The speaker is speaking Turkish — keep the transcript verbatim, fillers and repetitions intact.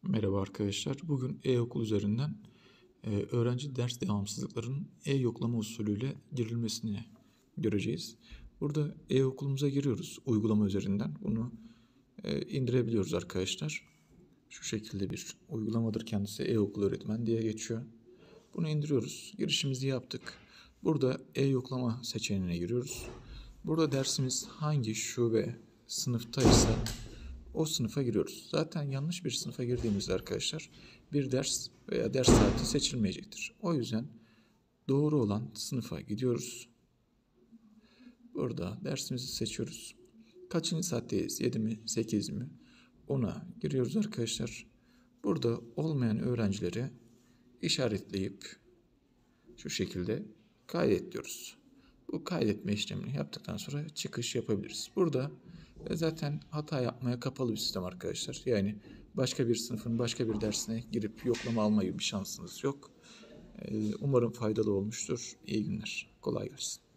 Merhaba arkadaşlar. Bugün e-okul üzerinden e, öğrenci ders devamsızlıklarının e-yoklama usulüyle girilmesini göreceğiz. Burada e-okulumuza giriyoruz uygulama üzerinden. Bunu e, indirebiliyoruz arkadaşlar. Şu şekilde bir uygulamadır kendisi, e-okul öğretmen diye geçiyor. Bunu indiriyoruz. Girişimizi yaptık. Burada e-yoklama seçeneğine giriyoruz. Burada dersimiz hangi şube sınıftaysa o sınıfa giriyoruz. Zaten yanlış bir sınıfa girdiğimizde arkadaşlar bir ders veya ders saati seçilmeyecektir. O yüzden doğru olan sınıfa gidiyoruz. Burada dersimizi seçiyoruz. Kaçıncı saatteyiz? yedi mi? sekiz mi? Ona giriyoruz arkadaşlar. Burada olmayan öğrencileri işaretleyip şu şekilde kaydet diyoruz. Bu kaydetme işlemini yaptıktan sonra çıkış yapabiliriz. Burada zaten hata yapmaya kapalı bir sistem arkadaşlar. Yani başka bir sınıfın başka bir dersine girip yoklama alma gibi bir şansınız yok. Umarım faydalı olmuştur. İyi günler. Kolay gelsin.